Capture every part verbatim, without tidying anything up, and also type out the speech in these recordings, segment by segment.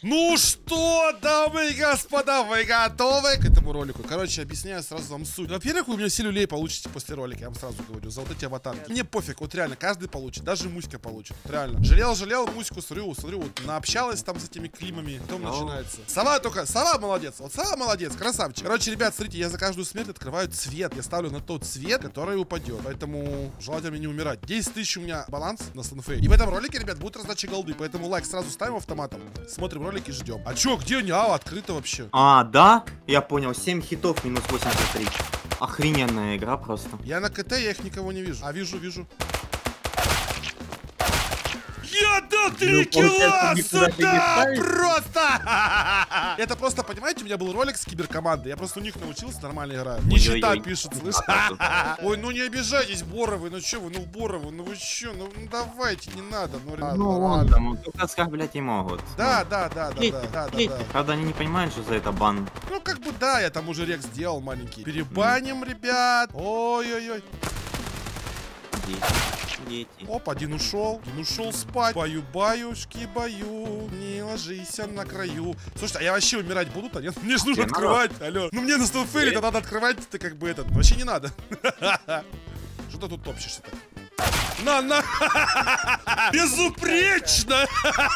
Ну что, дамы и господа, вы готовы к этому ролику? Короче, объясняю сразу вам суть. Во-первых, вы у меня силу люлей получите после ролика, я вам сразу говорю, за вот эти аватарки. Мне пофиг, вот реально, каждый получит, даже Муська получит. Вот реально. Жалел, жалел, Муську, смотрю, смотрю, вот наобщалась там с этими климами, потом no. начинается. Сова только, Сова молодец, вот Сова молодец, красавчик. Короче, ребят, смотрите, я за каждую смерть открываю цвет. Я ставлю на тот цвет, который упадет. Поэтому желательно мне не умирать. десять тысяч у меня баланс на Станфей. И в этом ролике, ребят, будет раздача голды. Поэтому лайк сразу ставим автоматом. Смотрим ролик и ждем. А чё, где они? А, открыто вообще. А, да? Я понял. семь хитов минус восемьдесят три. Охрененная игра просто. Я на КТ, я их никого не вижу. А, вижу, вижу. Я дал три килла сюда! Просто! Это просто, понимаете, у меня был ролик с киберкомандой. Я просто у них научился нормально играть. Нищета пишет, слышь? Ой, ну не обижайтесь, Боровы. Ну че вы, ну Боровы, ну вы че? Ну давайте, не надо. Ну ладно, ну только оскорблять не могут. Да, да, да, да, да, да. Правда, они не понимают, что за это бан. Ну как бы да, я там уже рекс сделал маленький. Перебаним, ребят. Ой-ой-ой. Дети. Оп, один ушел. Один ушел спать. Баю-баюшки, баю. Не ложись на краю. Слушай, а я вообще умирать буду-то? Нет? Мне же нужно Тебе открывать. Надо? Алло. Ну мне на Станфере-то надо открывать. Ты как бы этот. Вообще не надо. Что ты тут топчешься-то? На, на! Безупречно!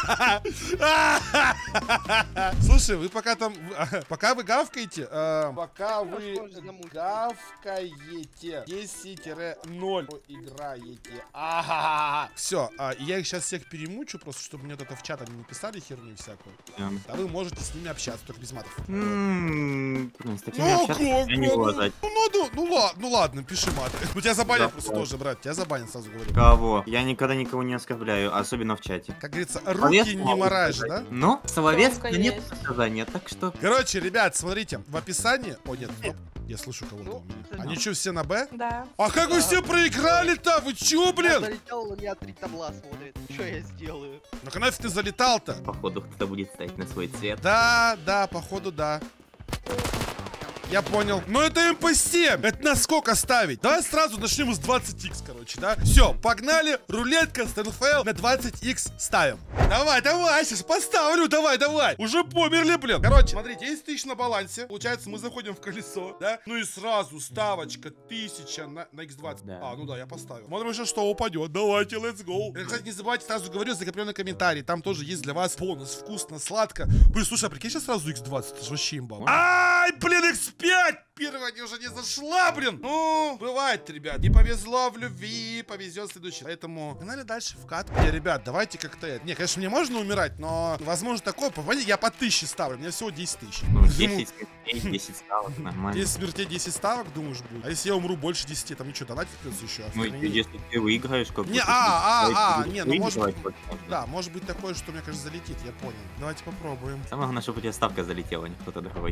Слушай, вы пока там... Пока вы гавкаете... Э, пока вы гавкаете десять ноль играете. Ага. Все, а, я их сейчас всех перемучу, просто чтобы мне это в чат они не писали херню всякую. Yeah. А вы можете с ними общаться, только без матов. Mm, с такими ну, общаться как, я не ну, буду ну, ну, ну, ладно, ну ладно, пиши маты. Ну тебя забанят да, просто да. тоже, брат. Тебя забанят, сразу говорю. Кого? Я никогда никого не оскорбляю, особенно в чате. Как говорится, руки не мораж, да? Ну, словес нет сказания, так что... Короче, ребят, смотрите, в описании... О, нет, стоп. Я слышу кого-то у меня. Они что, все на Б? Да. А как вы все проиграли-то? Вы чё, блин? Я залетел, у меня три табла смотрит. Что я сделаю? Ну-ка нафиг ты залетал-то? Походу, кто-то будет ставить на свой цвет. Да, да, походу, да. Я понял. Но это эм пэ семь. Это на сколько ставить? Давай сразу начнем с двадцать икс, короче, да? Все, погнали. Рулетка Станфейл на двадцать икс ставим. Давай, давай, сейчас поставлю. Давай, давай. Уже померли, блин. Короче, смотрите, десять тысяч на балансе. Получается, мы заходим в колесо, да? Ну и сразу ставочка тысяча на, на икс двадцать. Да. А, ну да, я поставил. Смотрим еще, что упадет. Давайте, let's go. Кстати, не забывайте, сразу говорю, закрепленный комментарий. Там тоже есть для вас бонус. Вкусно, сладко. Блин, слушай, а прикинь, сейчас сразу икс двадцать. Это же вообще имба. Ай, блин, икс пять! Первая не уже не зашла, блин. Ну, бывает, ребят. Не повезло в любви, повезет в следующий. Поэтому погнали дальше в кат. Не, ребят, давайте как-то... Не, конечно, мне можно умирать, но возможно такое. Я по тысяче ставлю. У меня всего десять тысяч. Ну, десять смертей, десять ставок, нормально. десять смертей, десять ставок, думаешь, будет? А если я умру больше десяти, там ничего, донатить придется еще. Ну, если ты выиграешь, как Не, а, а, а, не, ну может быть... Да, может быть такое, что мне, конечно, залетит, я понял. Давайте попробуем. Самое главное, чтобы у тебя ставка залетела, не кто-то другой.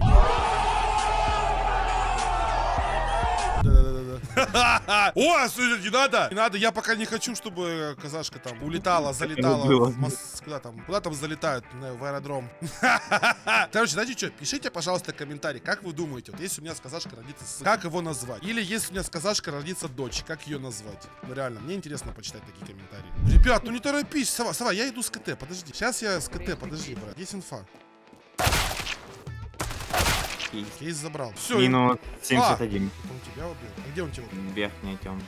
Да-да-да-да. О, слушай, не надо! Не надо, я пока не хочу, чтобы казашка там улетала, залетала в Мос... Куда там? Куда там залетают? В аэродром. Короче, знаете что? Пишите, пожалуйста, комментарий, как вы думаете, вот если у меня с казашкой родится сын, как его назвать? Или если у меня с казашкой родится дочь, как ее назвать? Ну реально, мне интересно почитать такие комментарии. Ребят, ну не торопись, Сова, Сова, я иду с КТ, подожди. Сейчас я с КТ, подожди, брат. Есть инфа. Кейс, Кейс забрал. Все. Минус семьдесят один. А, он тебя убил? А где он тебя убил? Верхняя тем.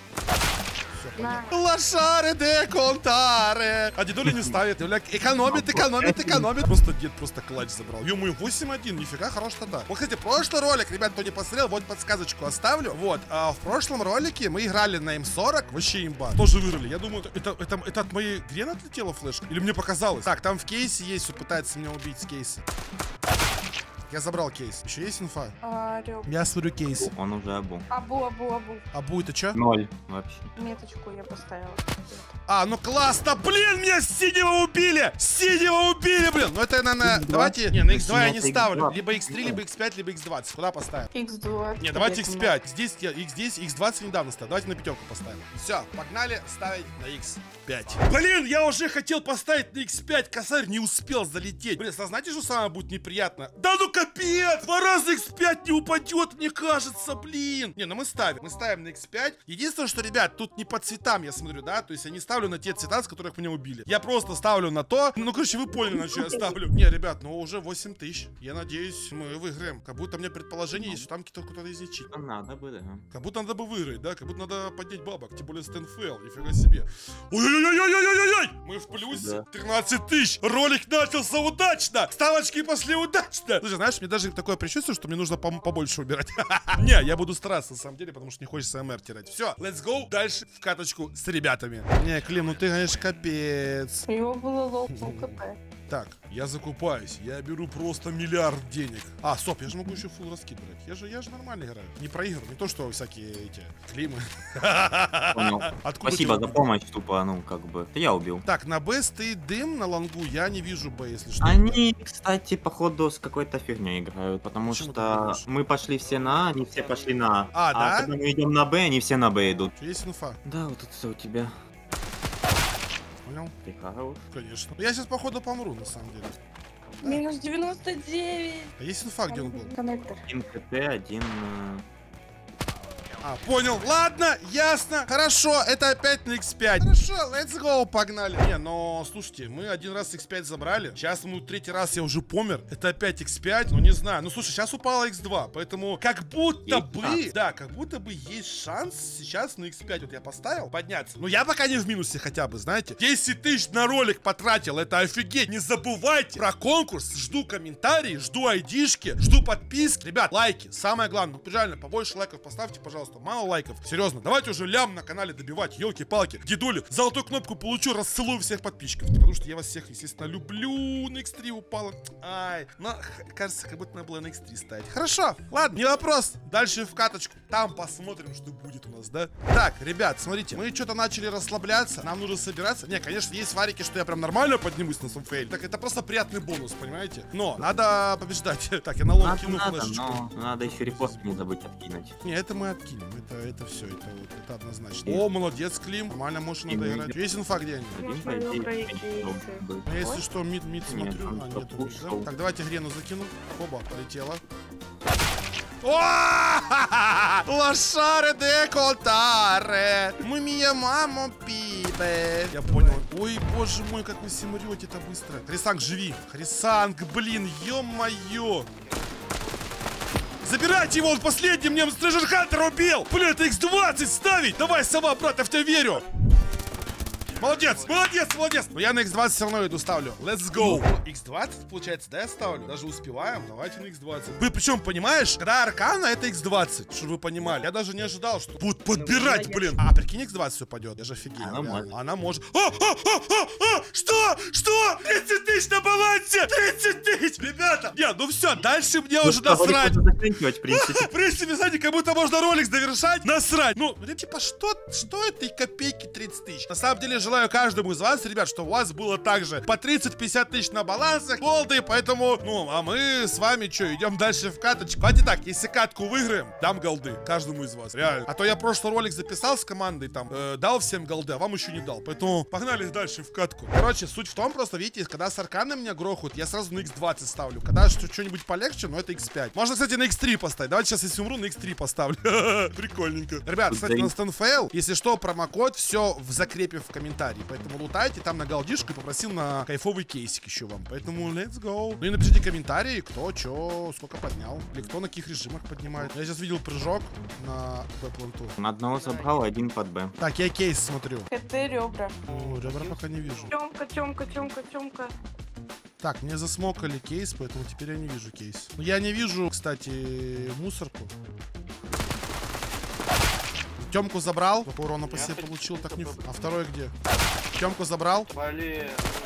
Лошаре де контаре. А дедули не ставит. Экономит, экономит, экономит. Просто дед просто клатч забрал. Ё-моё, восемь один. Нифига, хорош тогда. Вот, кстати, прошлый ролик, ребят, кто не посмотрел, вот подсказочку оставлю. Вот, а в прошлом ролике мы играли на эм сорок, вообще имба. Тоже выиграли. Я думаю, это, это, это от моей грены отлетела флешка? Или мне показалось? Так, там в кейсе есть, кто пытается меня убить с кейса. Я забрал кейс. Еще есть инфа? А, я смотрю кейс. Он уже абу. Абу, абу, абу. Абу это что? Ноль вообще. Меточку я поставила. А, ну классно. Блин, меня синего убили. Синего убили, блин. Ну это, наверное, давайте... Не, на икс два я не ставлю. Либо икс три, либо икс пять, либо икс двадцать. Куда поставим? икс двадцать. Не, давайте икс пять. Здесь я икс десять, икс двадцать недавно ставил. Давайте на пятерку поставим. Все, погнали ставить на икс пять. Блин, я уже хотел поставить на икс пять. Косарь не успел залететь. Блин, знаете, что самое будет неприятно? Да ну капец! Два раза икс пять не упадет, мне кажется, блин. Не, ну мы ставим, мы ставим на икс пять. Единственное, что, ребят, тут не по цветам, я смотрю, да? То есть я не ставлю на те цвета, с которых меня убили. Я просто ставлю на то. Ну, короче, вы поняли, на что я ставлю. Не, ребят, ну уже восемь тысяч. Я надеюсь, мы выиграем. Как будто у меня предположение есть, что там кто-то излечит. Надо бы, да. Как будто надо бы выиграть, да? Как будто надо поднять бабок. Тем более с эн эф эл, нифига себе. Ой-ой-ой-ой-ой-ой-ой! Мы в плюсе. Да. тринадцать тысяч. Ролик начался удачно. Ставочки пошли удачно. Слушай, знаешь, мне даже такое предчувствие, что мне нужно пом- побольше убирать. Не, я буду стараться, на самом деле, потому что не хочется МР терять. Все, let's go. Дальше в каточку с ребятами. Не, Клим, ну ты, конечно, капец. У него было лоу КП. Так, я закупаюсь, я беру просто миллиард денег. А, стоп, я же могу еще фулл раскид брать. Я же, я же нормально играю. Не проигрываю, не то, что всякие эти климы. Понял. Откуда Спасибо ты за убил? помощь, тупо, ну, как бы. Это я убил. Так, на Б стоит дым, на лонгу я не вижу Б, если что. Они, кстати, походу с какой-то фигней играют, потому Почему ты что думаешь? мы пошли все на А, они все пошли на А, да? когда мы идем на Б, они все на Б идут. Есть инфа, Да, вот это все у тебя. понял? Ты хорош. Конечно. Я сейчас, походу, помру, на самом деле. Минус девяносто девять. А есть инфа, где он был? Коннектор. Один КТ, один... э, А, понял. Ладно, ясно. Хорошо, это опять на икс пять. Хорошо, let's go, погнали. Не, но, слушайте, мы один раз икс пять забрали. Сейчас, ну, третий раз я уже помер. Это опять икс пять, ну, не знаю. Ну, слушай, сейчас упала икс два, поэтому как будто Есть бы... шанс. Да, как будто бы есть шанс сейчас на икс пять, вот я поставил, подняться. Но я пока не в минусе хотя бы, знаете. десять тысяч на ролик потратил, это офигеть. Не забывайте про конкурс. Жду комментарии, жду айдишки, жду подписки. Ребят, лайки, самое главное. Ну, реально, побольше лайков поставьте, пожалуйста. Мало лайков. Серьезно, давайте уже лям на канале добивать, елки-палки. Дедули, золотую кнопку получу, расцелую всех подписчиков. Потому что я вас всех, естественно, люблю. На икс три упала. Ай, но кажется, как будто надо было на икс три ставить. Хорошо, ладно, не вопрос. Дальше в каточку. Там посмотрим, что будет у нас, да? Так, ребят, смотрите, мы что-то начали расслабляться. Нам нужно собираться. Не, конечно, есть варики, что я прям нормально поднимусь на самфейле. Так это просто приятный бонус, понимаете? Но надо побеждать. Так, я на лом Надо, кину надо, флешечку. но надо еще репост не забыть откинуть. Не, это мы откинем. Это, это все, это, вот, это однозначно. О, молодец, Клим. Нормально можешь надо И играть. Есть инфа где они? Один, по Можно идее, добрые должен кейсы. быть. Ну, если что, мид, мид Нет, смотрю. он А, что, нету пуш мид, да? шел. Так, давайте грену закину. Оба, полетела. О! Лошаре де колтаре. Мы мия мамо пибе. Я понял. Ой, боже мой, как вы симрете-то быстро. Хрисанг, живи. Хрисанг, блин, ё-моё. Забирайте его, он последний мне Treasure Hunter убил. Блин, это икс двадцать ставить. Давай, сова, брат, я в тебя верю. Молодец, молодец, молодец. Но я на икс двадцать все равно иду ставлю. Let's go. икс двадцать, получается, да, я ставлю? Даже успеваем. Давайте на икс двадцать. Вы причем, понимаешь, когда Аркана, это икс двадцать. Чтобы вы понимали. Я даже не ожидал, что будут подбирать, блин. А, прикинь, икс двадцать упадет. Я же офигел. Она реально. может. Она может. А, а, а, а, а! Что? Что? тридцать тысяч на балансе! тридцать тысяч! Ребята! Не, ну все, дальше мне уже Ну, говорит, насрать. можно заканчивать, в принципе. В принципе, знаете, как будто можно ролик завершать, насрать. Ну, ну, типа, что, что это и копейки тридцать тысяч? На самом деле, желаю каждому из вас, ребят, что у вас было также по тридцать-пятьдесят тысяч на балансах, голды, поэтому, ну, а мы с вами что, идем дальше в каточку. Давайте так, если катку выиграем, дам голды каждому из вас, реально. А то я прошлый ролик записал с командой, там, э, дал всем голды, а вам еще не дал, поэтому погнали дальше в катку. Короче, суть в том, просто, видите, когда с арканом меня грохают, я сразу на икс двадцать ставлю. Когда что-нибудь полегче, но это икс пять. Можно, кстати, на икс три поставить. Давайте сейчас, если умру, на икс три поставлю. Прикольненько. Ребят, кстати, на StanFail, если что, промокод, все в закрепе в комментарии. Поэтому лутайте там на голдишку и попросил на кайфовый кейсик еще вам. Поэтому let's go. Ну и напишите комментарии, кто что, сколько поднял. Или кто на каких режимах поднимает. Я сейчас видел прыжок на Б-планту. На одного забрал, один под Б. Так, я кейс смотрю. КТ ребра. О, ребра пока не вижу. Тёмка, Тёмка, Тёмка, Тёмка. Так, мне засмокали кейс, поэтому теперь я не вижу кейс. Но я не вижу, кстати, мусорку. Тёмку забрал. Сколько урона по себе получил, так не... А второй где? Тёмку забрал. Блин.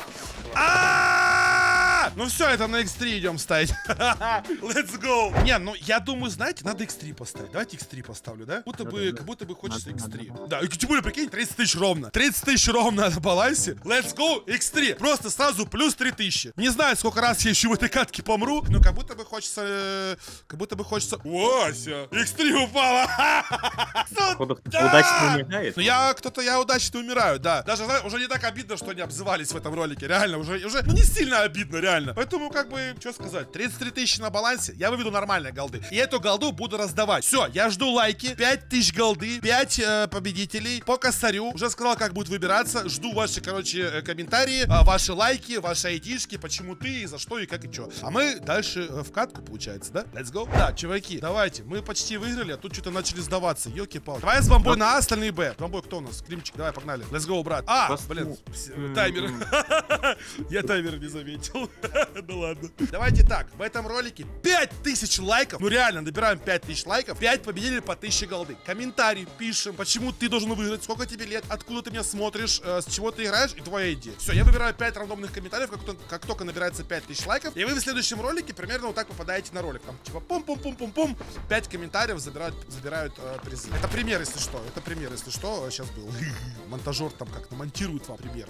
А-а-а! Ну все, это на икс три идем ставить. Let's go. Не, ну я думаю, знаете, надо икс три поставить. Давайте икс три поставлю, да? Будто бы, как будто бы хочется икс три. Да, и тем более, прикинь, тридцать тысяч ровно. тридцать тысяч ровно на балансе. Let's go, икс три. Просто сразу плюс три тысячи. Не знаю, сколько раз я еще в этой катке помру, но как будто бы хочется... э, Как будто бы хочется... Вася, икс три упала. Походу, Да! удачно умирает. Ну я кто-то, я удачно умираю, да. Даже, знаешь, уже не так обидно, что они обзывались в этом ролике. Реально, уже, уже, ну не сильно обидно, реально. реально. Поэтому, как бы, что сказать, тридцать три тысячи на балансе, я выведу нормальные голды. И эту голду буду раздавать. Все, я жду лайки, пять тысяч голды, пять э, победителей по косарю. Уже сказал, как будет выбираться. Жду ваши, короче, э, комментарии, э, ваши лайки, ваши айдишки, почему ты, и за что, и как, и что. А мы дальше э, в катку, получается, да? Let's go. Да, чуваки, давайте, мы почти выиграли, а тут что-то начали сдаваться. Ёлки-палки. Давай с бомбой на А, остальные Б. Бомбой кто у нас? Климчик, давай, погнали. Let's go, брат. А, Просто- блин, вс- таймер. Я таймер не заметил. Ну ладно. Давайте так, в этом ролике пять тысяч лайков. Ну реально, набираем пять тысяч лайков. пять победителей по тысяче голды. Комментарий пишем, почему ты должен выиграть, сколько тебе лет, откуда ты меня смотришь, э, с чего ты играешь и твоя идея. Все, я выбираю пять рандомных комментариев, как, то- как только набирается пять тысяч лайков. И вы в следующем ролике примерно вот так попадаете на ролик. Там типа пум-пум-пум-пум-пум. пять комментариев забирают, забирают э, призы. Это пример, если что. Это пример, если что. Сейчас был. Монтажер там как-то монтирует вам пример.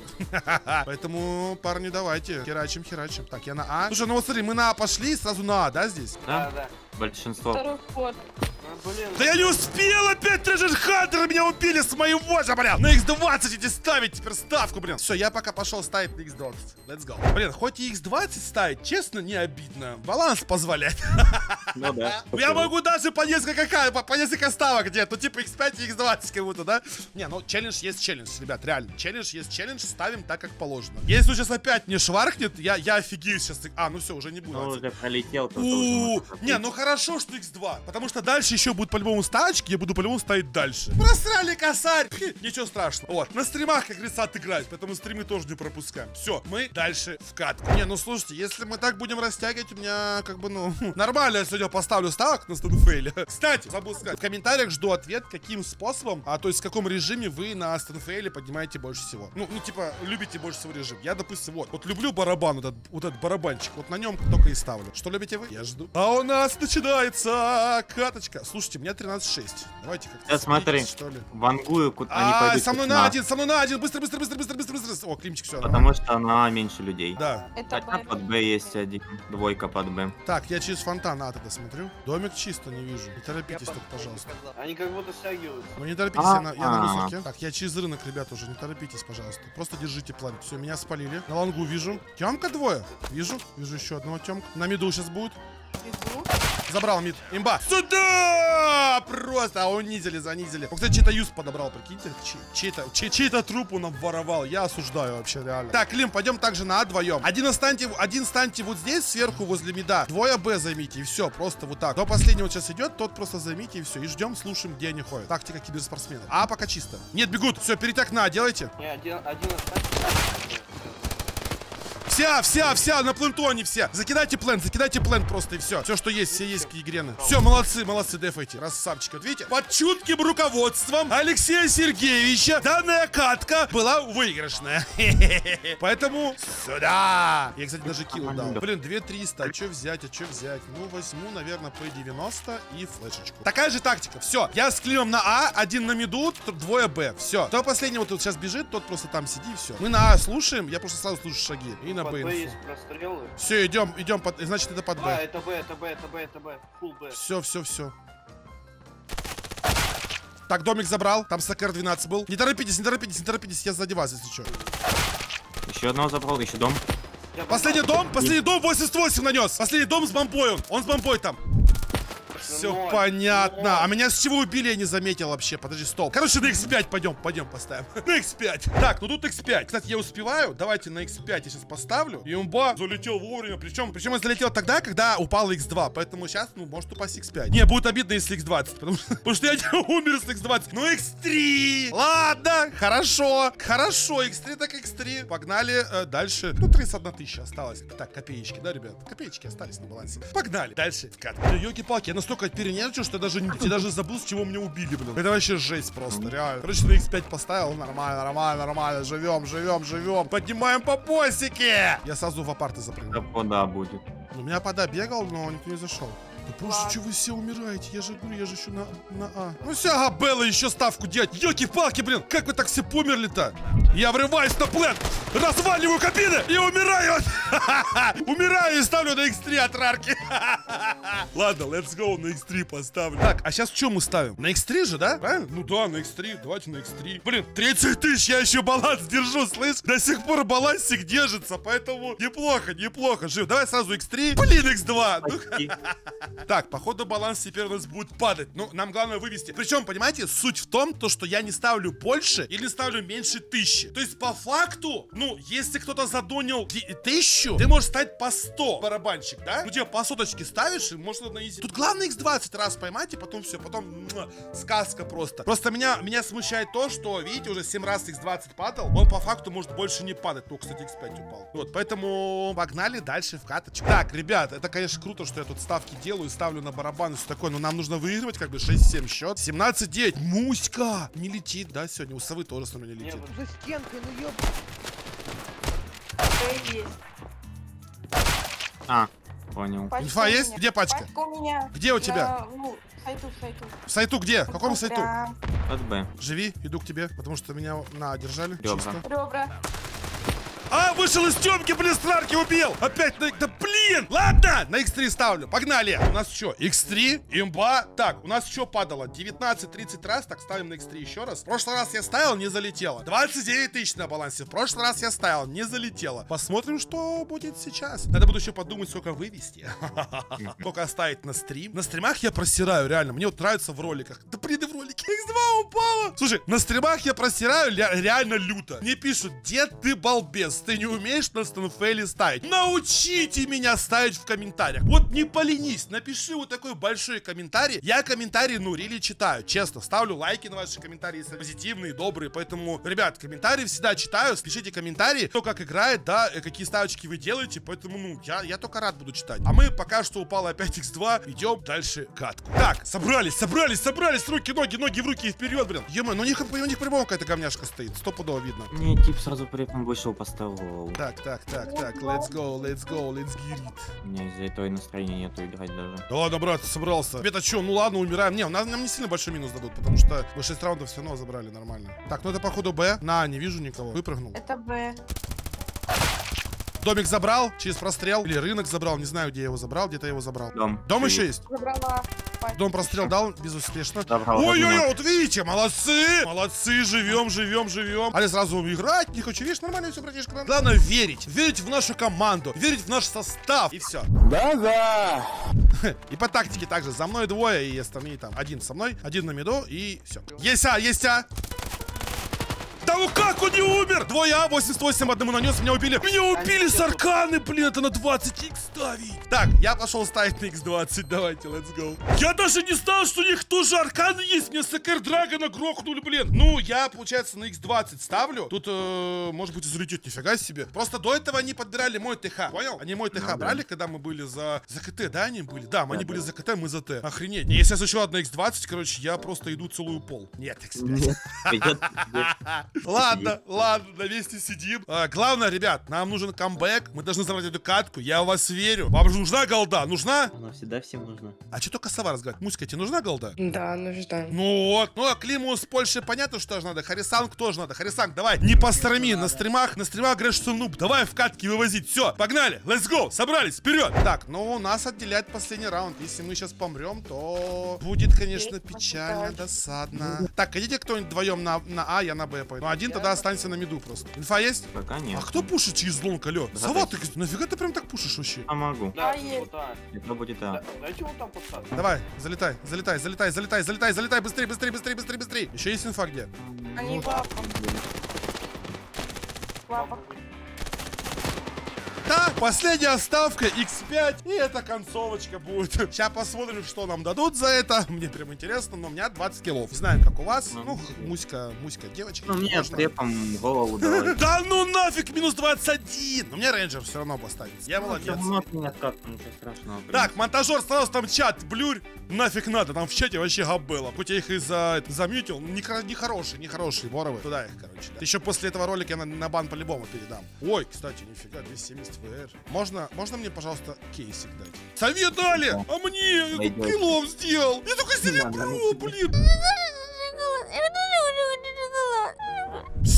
Поэтому, парни, давайте. Херачим, херачим. Так, я на А. Слушай, ну вот смотри, мы на А пошли, сразу на А, да, здесь? Да? Да, да. Большинство. Второй ход. Ну, блин. Да я не успел опять, Treasure Hunter меня убили с моего же, блин. На икс двадцать идти ставить теперь ставку, блин. Все, я пока пошел ставить на икс двадцать. Let's go. Блин, хоть и икс двадцать ставить, честно, не обидно. Баланс позволяет. Ну да. Я могу даже по несколько, ка- по, по несколько ставок где-то, ну типа икс пять и икс двадцать как будто, да? Не, ну челлендж есть челлендж, ребят, реально. Челлендж есть челлендж, ставим так, как положено. Если он сейчас опять не шваркнет, я, я офигею сейчас. А, ну все, уже не буду. Ну, уже пролетел. то У, тоже можно не, ну хорошо, что икс два, потому что дальше еще будут по-любому ставочки, я буду по-любому ставить дальше. Просрали косарь, Хи, ничего страшного. Вот, на стримах, как говорится, отыграть, поэтому стримы тоже не пропускаем. Все, мы дальше в катку. Не, ну слушайте, если мы так будем растягивать, у меня как бы, ну, нормально я сегодня поставлю ставок на Стэнфейле. Кстати, забыл сказать, в комментариях жду ответ, каким способом, а то есть в каком режиме вы на Стэнфейле поднимаете больше всего. Ну, ну, типа, любите больше всего режим. Я, допустим, вот, вот люблю барабан, вот этот, вот этот барабанчик, вот на нем только и ставлю. Что любите вы? Я жду. А у нас начинается каточка. Слушайте, у меня тринадцать шесть. Давайте как-то Сейчас смотри. смиритесь, что ли. Вангую, куда они А, пойдут. со мной на на один, со мной на один. Быстро, быстро, быстро, быстро, быстро, быстро. О, Климчик, все. Потому что на А меньше людей. Да. Это Хотя Б. под Б есть один. Двойка под Б. Так, я через фонтан А тогда смотрю. Домик чисто не вижу. Не Я торопитесь под- тут, пожалуйста. сказал. Они как будто стягиваются. Ну не торопитесь, я на, я на А-а. высотке. Так, я через рынок, ребят, уже. Не торопитесь, пожалуйста. Просто держите план. Все, меня спалили. На лонгу вижу. Темка двое. Вижу. Вижу еще одного темка. На миду сейчас будет. Иду. Забрал мид. Имба. Сюда! Просто унизили, занизили. Он, кстати, чей-то юз подобрал, прикиньте. Чей- Чей-то чей- чей-то труп он обворовал. Я осуждаю вообще, реально. Так, Клим, пойдем также на А вдвоем. Один останьте, один станьте вот здесь, сверху, возле мида. Двое Б займите, и все. Просто вот так. До последнего сейчас идет, тот просто займите, и все. И ждем, слушаем, где они ходят. Тактика киберспортсменов. А пока чисто. Нет, бегут. Все, перетяг на А делайте. Не, один, один остался. Вся, вся, вся, на плентоне все. Закидайте плент, закидайте плент просто и все. Все, что есть, все есть игрены. Все, молодцы, молодцы, дефайте. Красавчики. Вот видите, под чутким руководством Алексея Сергеевича данная катка была выигрышная. Поэтому сюда. Я, кстати, даже килл дал. Блин, две триста. А что взять, а что взять? Ну, возьму, наверное, Пэ девяносто и флешечку. Такая же тактика. Все, я с Климом на А, один на миду, двое Б. Все. Кто последний вот тут сейчас бежит, тот просто там сиди и все. Мы на А слушаем, я просто сразу слушаю шаги. И на Под Б Б инфу. есть прострелы. Все, идем, идем под. Значит, это под А, Б. это Б, это Б, это Б, это Б. Фулл Б. Все, все, все. Так, домик забрал. Там Сакер двенадцать был. Не торопитесь, не торопитесь, не торопитесь. Я сзади вас, если что. Еще одного забрал, еще дом. Я Последний дом, последний дом восемьдесят восемь нанес. Последний дом с бомбой он. Он с бомбой там. Все Ноль, понятно. ноль. А меня с чего убили, я не заметил вообще. Подожди, стоп. Короче, на икс пять пойдем, пойдем поставим. На икс пять. Так, ну тут икс пять. Кстати, я успеваю. Давайте на икс пять я сейчас поставлю. И умба залетел вовремя. Причем, причем я залетел тогда, когда упал икс два. Поэтому сейчас, ну, может упасть икс пять. Не, будет обидно, если икс двадцать. Потому что, потому что я не умер с икс двадцать. Ну, икс три. Ладно, хорошо. Хорошо, икс три так икс три. Погнали э, дальше. Ну, тридцать одна тысяча осталось. Так, копеечки, да, ребят? Копеечки остались на балансе. Погнали. Дальше. Ёлки-палки, я настолько перенервничал, что я даже, я даже забыл, с чего меня убили, блин. Это вообще жесть просто, реально. Короче, на икс пять поставил. Нормально, нормально, нормально. Живем, живем, живем. Поднимаем по босике. Я сразу в апарты запрыгнул. Да, вода будет. У меня пода бегал, но никто не зашел. Да просто Ладно. что вы все умираете? Я же говорю, я же еще на, на А. Ну все, ага, Белла еще ставку делать. Ёлки-палки, блин, как вы так все померли-то? Я врываюсь на плент, разваливаю кабины и умираю. Умираю и ставлю на икс три от рарки. Ладно, let's go, на икс три поставлю. Так, а сейчас что мы ставим? На икс три же, да? Правильно? Ну да, на икс три. Давайте на икс три. Блин, тридцать тысяч, я еще баланс держу, слышь? До сих пор балансик держится, поэтому неплохо, неплохо. Жив. Давай сразу икс три. Блин, икс два. Ну, так, походу баланс теперь у нас будет падать. Ну, нам главное вывести. Причем, понимаете, суть в том, то, что я не ставлю больше или ставлю меньше тысячи. То есть, по факту, ну, если кто-то задонил тысячу, ты можешь ставить по сто барабанщик, да? Ну, тебе по соточке ставишь, и может на изи. Тут главное икс двадцать раз поймать, и потом все, потом муа, сказка просто. Просто меня, меня смущает то, что, видите, уже семь раз икс двадцать падал, он по факту может больше не падать. Ну, кстати, икс пять упал. Вот, поэтому погнали дальше в каточку. Так, ребят, это, конечно, круто, что я тут ставки делаю, ставлю на барабан и все такое, но нам нужно выигрывать как бы шесть-семь счет. семнадцать девять. Муська! Не летит, да, сегодня? У совы тоже со мной не летит. За стенкой, ну ёб... Есть. А, понял. Пачка Инфа у есть? меня. Где пачка? Пачка у меня. Где у тебя? Я, ну, сайту, сайту. В сайту где? В каком Ну, сайту? прям. От Б. Живи, иду к тебе, потому что меня на держали. Ребра. Чисто. Ребра. А, вышел из темки, блин, Страрки убил. Опять на... Да блин! Ладно, на икс три ставлю. Погнали. У нас что, икс три, имба. Так, у нас что падало? девятнадцать-тридцать раз. Так, ставим на икс три еще раз. В прошлый раз я ставил, не залетело. двадцать девять тысяч на балансе. В прошлый раз я ставил, не залетело. Посмотрим, что будет сейчас. Надо буду еще подумать, сколько вывести. Сколько оставить на стрим. На стримах я просираю, реально. Мне вот нравится в роликах. Да блин, и в ролике икс два упало. Слушай, на стримах я просираю реально люто. Мне пишут: дед, ты балбес. Ты не умеешь на Станфейле ставить. Научите меня ставить в комментариях. Вот не поленись, напиши вот такой большой комментарий. Я комментарии, ну, рили читаю. Честно, ставлю лайки на ваши комментарии, если позитивные, добрые. Поэтому, ребят, комментарии всегда читаю. Пишите комментарии, кто как играет, да, какие ставочки вы делаете. Поэтому, ну, я, я только рад буду читать. А мы пока что упало опять икс два. Идем дальше катку. Так, собрались, собрались, собрались. Руки, ноги, ноги в руки и вперед, блин. Ё-моё, ну у них, у них по-любому какая-то говняшка стоит. Стопудово видно. Мне тип сразу при этом вышел, поставил. Так, так, так, так, let's go, let's go, let's get it. У меня из-за этого и настроения нету играть даже. Да ладно, брат, собрался. Тебе-то что, ну ладно, умираем. Не, нам, нам не сильно большой минус дадут, потому что мы шесть раундов все равно забрали нормально. Так, ну это походу Б. На, не вижу никого. Выпрыгнул. Это Б. Домик забрал через прострел. Или рынок забрал, не знаю, где я его забрал. Где-то я его забрал. Дом. Дом еще есть? Забрала. Пачку. Дом прострел дал безуспешно. Забрал. Ой-ой-ой, вот видите, молодцы! Молодцы, живем, живем, живем. А я сразу играть не хочу. Видишь, нормально все, братишка. Главное верить. Верить в нашу команду. Верить в наш состав. И все. Да-да. И по тактике также. За мной двое, и остальные там. Один со мной, один на миду, и все. Есть А, есть А. Да ну как он не умер? Двое А, восемьдесят восемь одному нанес, меня убили. Меня убили с арканы, блин, это на двадцать икс ставить. Так, я пошел ставить на икс двадцать, давайте, let's go. Я даже не знал, что у них тоже арканы есть, мне Секер Драгона грохнули, блин. Ну, я, получается, на икс двадцать ставлю. Тут, э, может быть, залетит, нифига себе. Просто до этого они подбирали мой ТХ, понял? Они мой ТХ ну, брали, да. Когда мы были за, за КТ, да, они были? Да, мы да, они да. были за КТ, мы за Т. Охренеть. Если я еще одна икс двадцать, короче, я просто иду целую пол. Нет, икс пять. Ладно, ладно, на месте сидим. А, главное, ребят, нам нужен камбэк. Мы должны забрать эту катку. Я в вас верю. Вам же нужна голда? Нужна? Она всегда всем нужна. А что только сова разговаривает? Муська, тебе нужна голда? Да, нужна. Ну вот. Ну, а Климу с Польши понятно, что же надо. Харисанг тоже надо. Харисанг, давай, не пострами. На стримах, на стримах говорят, что нуб. Давай в катке вывозить. Все, погнали. Let's go. Собрались. Вперед. Так, ну, нас отделяет последний раунд. Если мы сейчас помрем, то будет, конечно, печально, досадно. Так, идите кто-нибудь вдвоем на, на А, я на Б пойду. Ну, один тогда останется на миду просто. Инфа есть? Пока нет. А кто пушит через лонг, алё? Да, Сова, ты нафига ты прям так пушишь вообще? А могу. Да, А, есть. вот А. Это будет А. Да, дайте вот там поставить. Давай, залетай, залетай, залетай, залетай, залетай, залетай, быстрее, быстрее, быстрее, быстрее, быстрее. Еще есть инфа где? Они в лапах. В лапах. Да, последняя ставка икс пять, и эта концовочка будет. Сейчас посмотрим, что нам дадут за это. Мне прям интересно, но у меня двадцать киллов. Знаем, как у вас. Ну, Муська, Муська, девочка. Ну, мне трепом голову давай. Да ну нафиг, минус двадцать один. Но мне рейнджер все равно поставится. Я молодец. Нет, как, ничего страшного. Так, монтажер сразу там чат, блюрь. Нафиг надо, там в чате вообще габ было. Хоть я их и за, замьютил, нехорошие, нехорошие воровы. Туда их, короче. Да. Еще после этого ролика я на, на бан по-любому передам. Ой, кстати, нифига, двести семьдесят ВР. Можно, можно мне, пожалуйста, кейсик дать? Совет дали! А мне киллов сделал! Я только серебро, блин!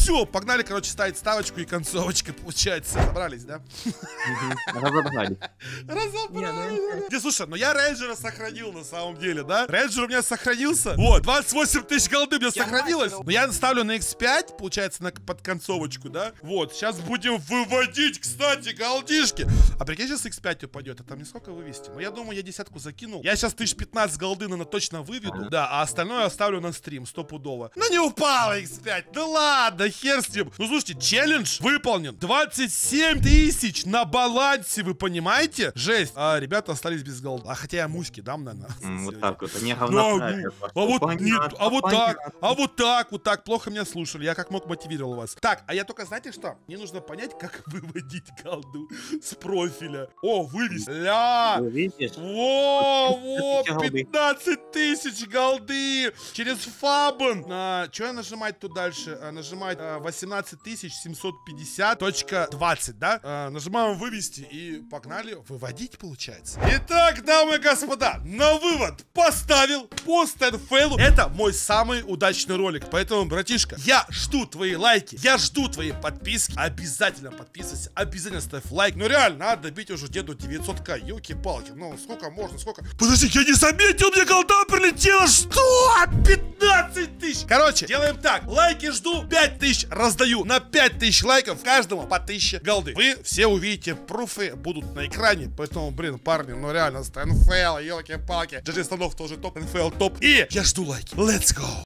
Все, погнали, короче, ставить ставочку и концовочка получается. Собрались, да? Разобрали. Разобрались. Не, слушай, ну я рейнджера сохранил на самом деле, да? Рейнджер у меня сохранился. Вот, двадцать восемь тысяч голды у меня сохранилось. Но я ставлю на икс пять, получается, на, под концовочку, да? Вот, сейчас будем выводить, кстати, голдишки. А прикинь, сейчас икс пять упадет, а там не сколько вывести? Ну, я думаю, я десятку закинул. Я сейчас тысяч пятнадцать голды, наверное, точно выведу. Да, а остальное оставлю на стрим, стопудово. Ну, не упало икс пять. Ну ладно, хер с ним. Ну, слушайте, челлендж выполнен. двадцать семь тысяч на балансе, вы понимаете? Жесть. А ребята остались без голды. А хотя я муськи дам, наверное. М, Вот так вот. Не Ну, говно. а, ну, а вот нет, а вот так, а вот так, вот так, плохо меня слушали, я как мог мотивировал вас. Так, а я только, знаете что? Мне нужно понять, как выводить голду с профиля. О, вывести. Ля! Видишь? Во, во, пятнадцать голды. пятнадцать тысяч голды через Фабон. А, что я нажимать тут дальше? А, нажимать а, восемнадцать тысяч семьсот пятьдесят точка двадцать, да? А, нажимаем вывести и погнали выводить, получается. Итак, дамы и господа, на вывод поставил по Стэнфейлу. Это мой самый удачный ролик, поэтому, братишка, я жду твои лайки, я жду твои подписки. Обязательно подписывайся, обязательно ставь лайк. Ну реально, надо добить уже деду девятьсот ка, ёлки-палки. Ну, сколько можно, сколько? Подожди, я не заметил, мне голда прилетела. Что? пятнадцать тысяч. Короче, делаем так. Лайки жду, пять тысяч раздаю. На пять тысяч лайков каждому по тысяче голды. Вы все увидите, пруфы будут на экране. Поэтому, блин, парни, ну реально, Стэнфейл, ёлки-палки. джи джи Станов тоже топ, эн эф эл топ. И я жду лайки. Let's go.